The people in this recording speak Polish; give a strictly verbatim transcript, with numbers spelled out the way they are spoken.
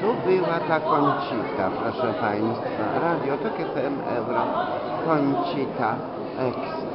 Tu była ta Conchita, proszę Państwa. Radio Tok F M Euro. Conchita Ekstra.